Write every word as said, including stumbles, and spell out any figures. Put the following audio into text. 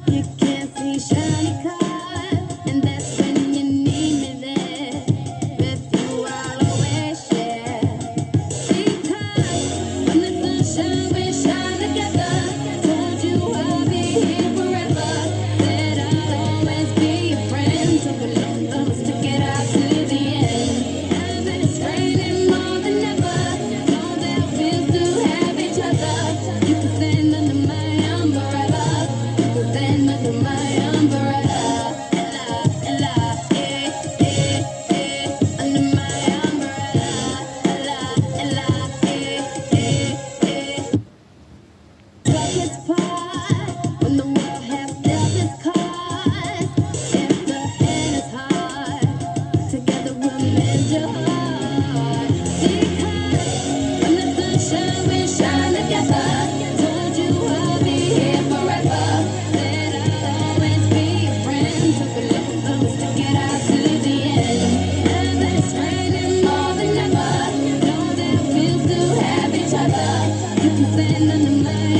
You can't see shiny cars, and that's when you need me there. With you, I'll always share. Because when the sunshine we shine together, told you I'll be here forever. Said I'll always be your friend. Took a long time to stick it out to the end. Now that it's raining more than ever, know that it feels to have each other. You can stand under my umbrella. You can stand under my umbrella. Ella, Ella, eh, eh, eh, under my umbrella. Ella, Ella, eh, eh, eh. Buckets part when the world has dealt its cards. If the hand is hard, together we'll mend your heart. Because when the sunshine we shine together, told you I'll be here forever. Said I'll always be your friend. Took a long time to stick it out to the end. Now that it's raining more than ever, know that it feels to have each other. You can stand under my